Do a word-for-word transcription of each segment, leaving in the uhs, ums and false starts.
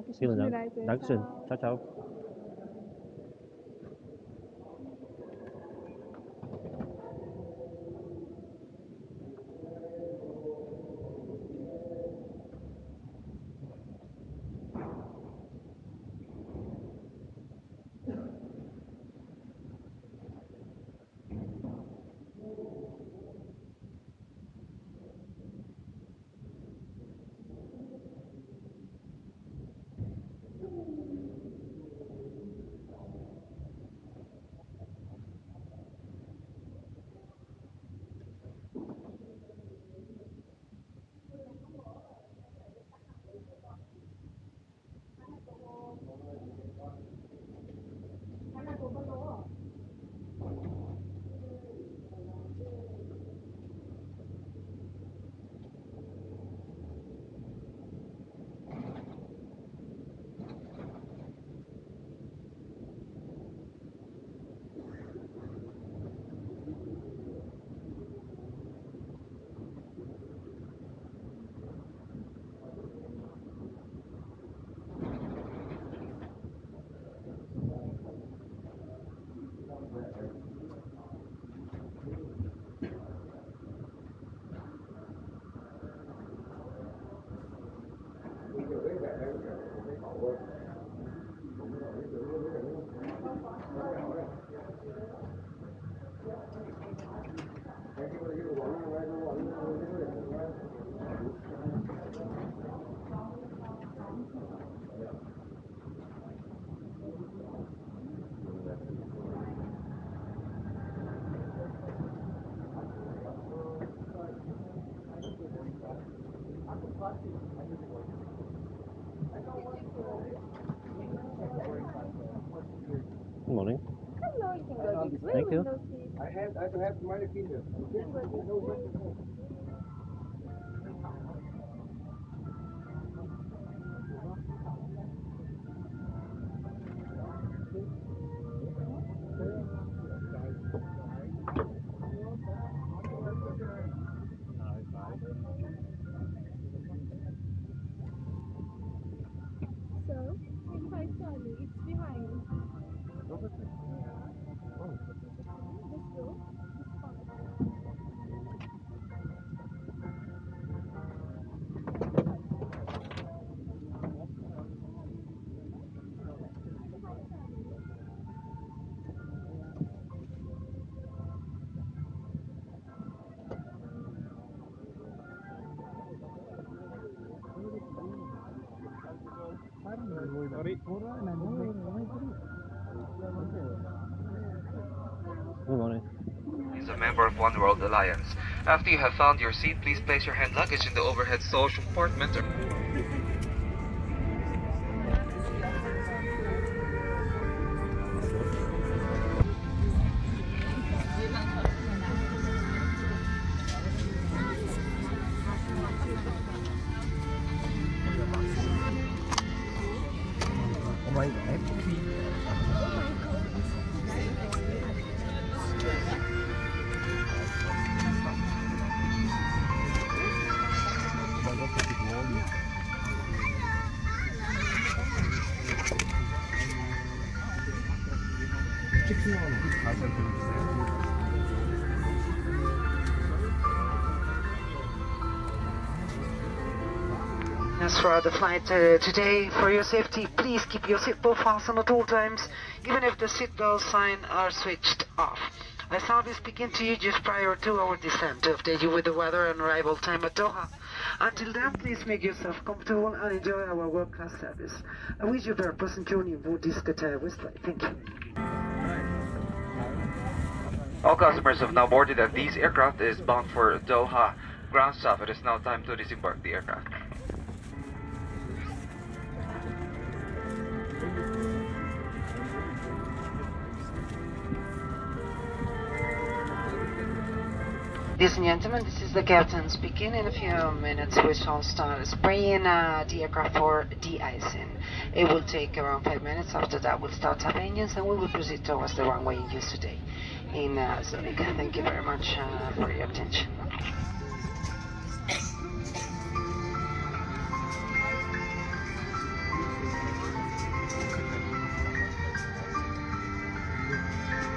Dankeschön. Vielen Schöne Dank. Reise. Dankeschön. Ciao. Ciao, ciao. Good morning. Hello, you can go this way. Thank you. Window seat. I have, I have my opinion. You can go this way. So, it's quite sunny. It's behind. Yeah. Let's go. It's fun. Good morning. Is a member of One World Alliance. After you have found your seat, please place your hand luggage in the overhead storage compartment. As for the flight uh, today, for your safety, please keep your seatbelt fastened at all times, even if the seatbelt sign are switched off. I sound this speaking to you just prior to our descent to update you with the weather and arrival time at Doha. Until then, please make yourself comfortable and enjoy our world-class service. I wish you a very pleasant journey aboard this Qatar Airways flight. Thank you. All customers have now boarded and this aircraft is bound for Doha. Ground staff, it is now time to disembark the aircraft. Ladies and gentlemen, this is the captain speaking. In a few minutes we shall start spraying uh, the aircraft for de-icing. It will take around five minutes. After that we'll start up engines and we will proceed towards the runway in use today in uh, Zurich. Thank you very much uh, for your attention.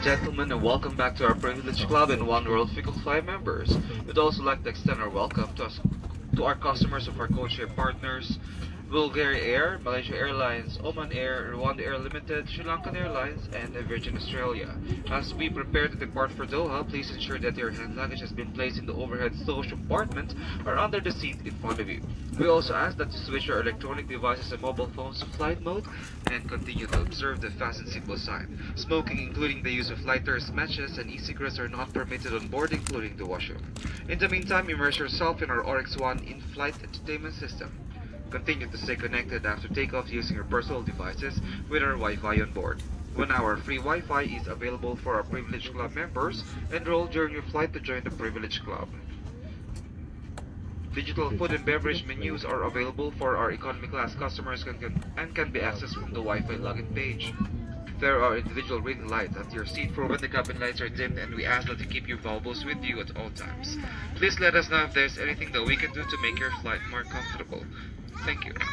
Gentlemen, and welcome back to our Privilege Club and One World Frequent Flyer members. We'd also like to extend our welcome to, us, to our customers of our codeshare partners, Bulgaria Air, Malaysia Airlines, Oman Air, Rwanda Air Limited, Sri Lankan Airlines, and Virgin Australia. As we prepare to depart for Doha, please ensure that your hand luggage has been placed in the overhead storage compartment or under the seat in front of you. We also ask that you switch your electronic devices and mobile phones to flight mode and continue to observe the fasten seatbelt sign. Smoking, including the use of lighters, matches, and e-cigarettes are not permitted on board, including the washroom. In the meantime, immerse yourself in our Oryx One in-flight entertainment system. Continue to stay connected after takeoff using your personal devices with our Wi-Fi on board. One hour free Wi-Fi is available for our Privilege Club members. Enroll during your flight to join the Privilege Club. Digital food and beverage menus are available for our economy class customers and can, and can be accessed from the Wi-Fi login page. There are individual reading lights at your seat for when the cabin lights are dimmed, and we ask that you keep your valuables with you at all times. Please let us know if there's anything that we can do to make your flight more comfortable. Thank you.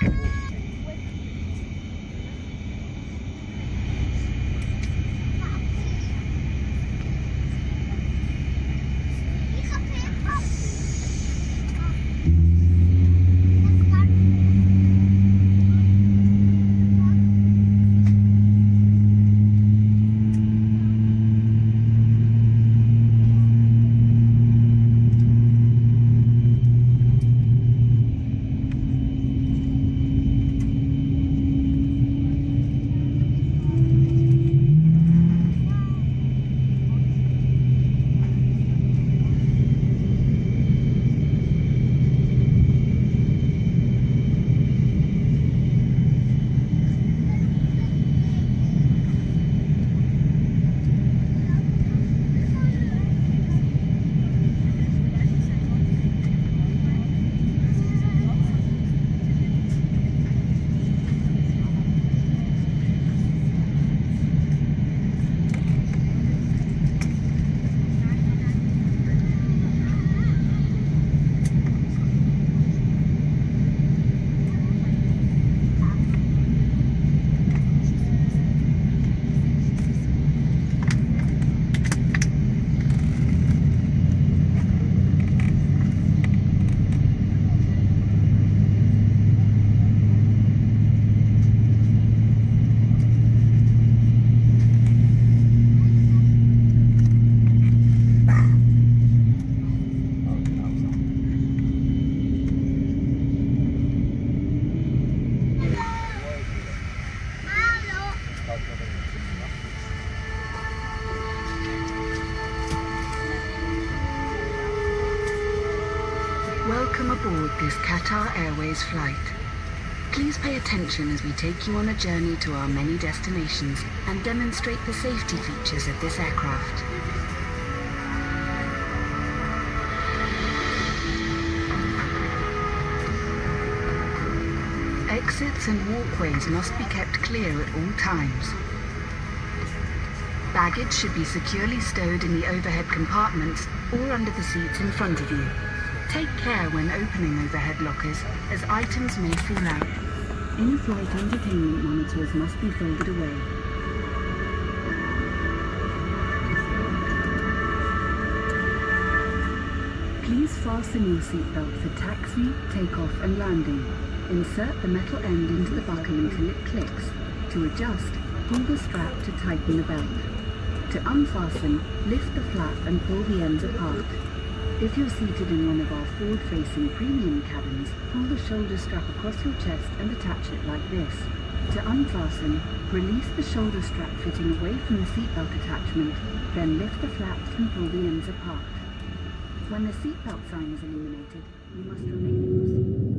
Welcome aboard this Qatar Airways flight. Please pay attention as we take you on a journey to our many destinations and demonstrate the safety features of this aircraft. Exits and walkways must be kept clear at all times. Baggage should be securely stowed in the overhead compartments or under the seats in front of you. Take care when opening overhead lockers, as items may fall out. In-flight entertainment monitors must be folded away. Please fasten your seatbelt for taxi, takeoff and landing. Insert the metal end into the buckle until it clicks. To adjust, pull the strap to tighten the belt. To unfasten, lift the flap and pull the ends apart. If you're seated in one of our forward-facing premium cabins, pull the shoulder strap across your chest and attach it like this. To unfasten, release the shoulder strap fitting away from the seatbelt attachment, then lift the flaps and pull the ends apart. When the seatbelt sign is illuminated, you must remain in your seat.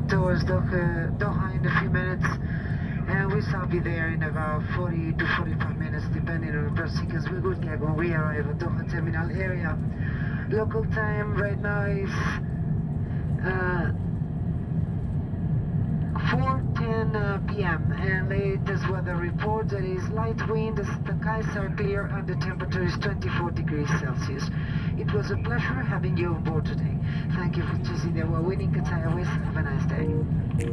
towards Doha, Doha in a few minutes, and we shall be there in about forty to forty-five minutes, depending on the procedures. We will get when we arrive at Doha terminal area. Local time right now is uh, four ten uh, p m and latest weather report that is light wind, the skies are clear, and the temperature is twenty-four degrees Celsius. It was a pleasure having you on board today. Thank you for choosing the winning Qatar Airways. Have a nice day.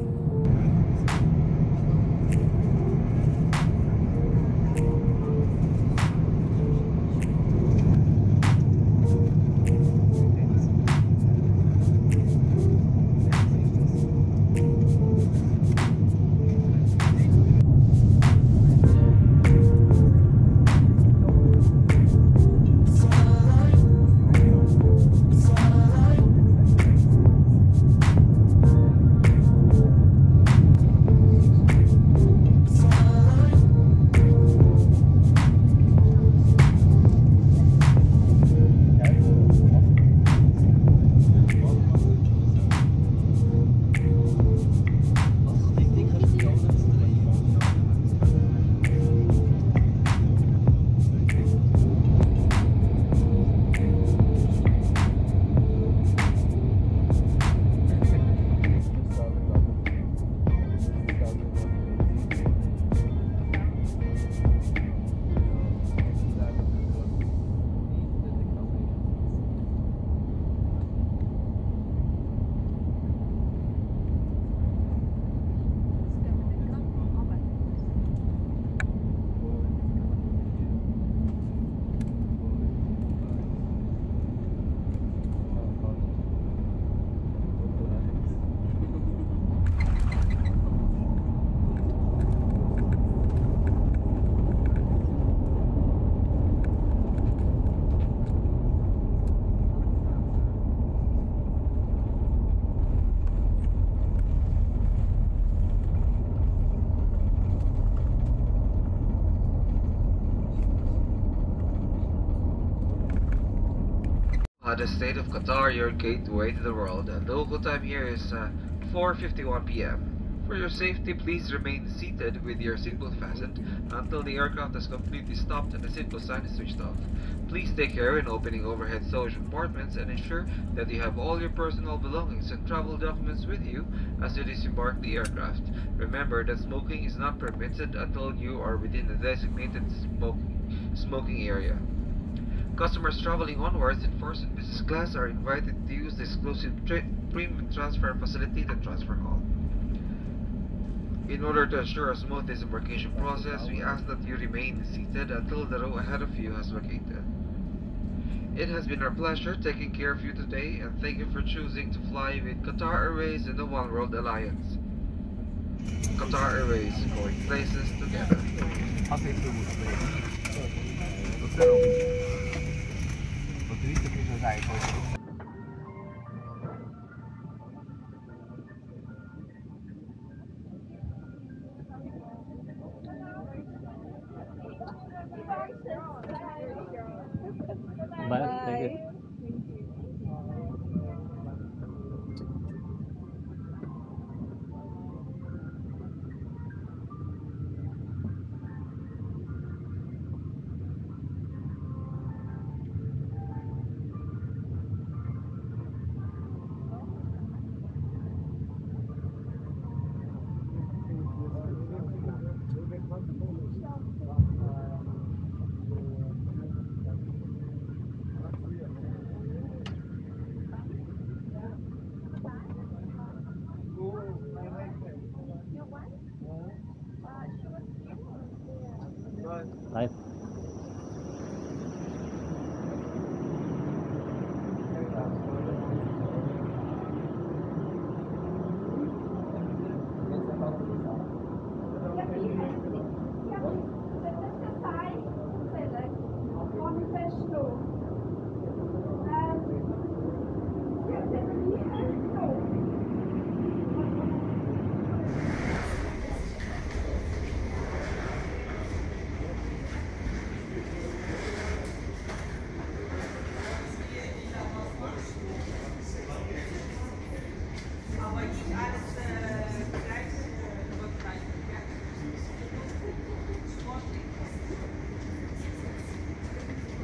Uh, the state of Qatar, your gateway to the world, and the local time here is uh, four fifty-one p m For your safety, please remain seated with your seatbelt fastened until the aircraft has completely stopped and the seatbelt sign is switched off. Please take care in opening overhead storage compartments and ensure that you have all your personal belongings and travel documents with you as you disembark the aircraft. Remember that smoking is not permitted until you are within the designated smoke, smoking area. Customers traveling onwards in first and business class are invited to use the exclusive premium transfer facility, the transfer hall. In order to ensure a smooth disembarkation process, we ask that you remain seated until the row ahead of you has vacated. It has been our pleasure taking care of you today, and thank you for choosing to fly with Qatar Airways and the One World Alliance. Qatar Airways, going places together. Wat er is, dat is een